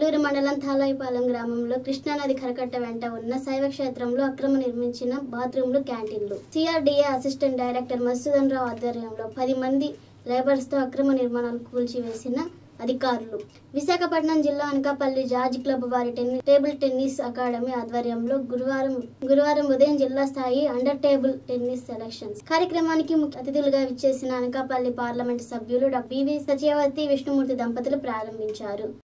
నెల్లూరు మండలం తాలాయిపాలెం గ్రామంలో కృష్ణానది కరకట్ట వెంట ఉన్న శైవ క్షేత్రంలో అక్రమ నిర్మించిన బాత్రూంలు, క్యాంటీన్లు. CRDA assistant director Madhusudan Rao ఆధ్వర్యంలో 10 మంది లేబర్స్తో అక్రమ నిర్మాణాలు కూల్చివేసిన అధికారులు. విశాఖపట్నం జిల్లా అనకాపల్లి జార్జ్ క్లబ్ వారి టేబుల్ టెన్నిస్ అకాడమీ ఆధ్వర్యంలో గురువారం ఉదయం జిల్లా స్థాయి అండర్ టేబుల్ టెన్నిస్ సెలక్షన్స్ కార్యక్రమానికి ముఖ్య అతిథులుగా విచ్చేసిన అనకాపల్లి పార్లమెంటు సభ్యులు డాక్టర్ బివి సత్యవతి విష్ణుమూర్తి దంపతులు ప్రారంభించారు.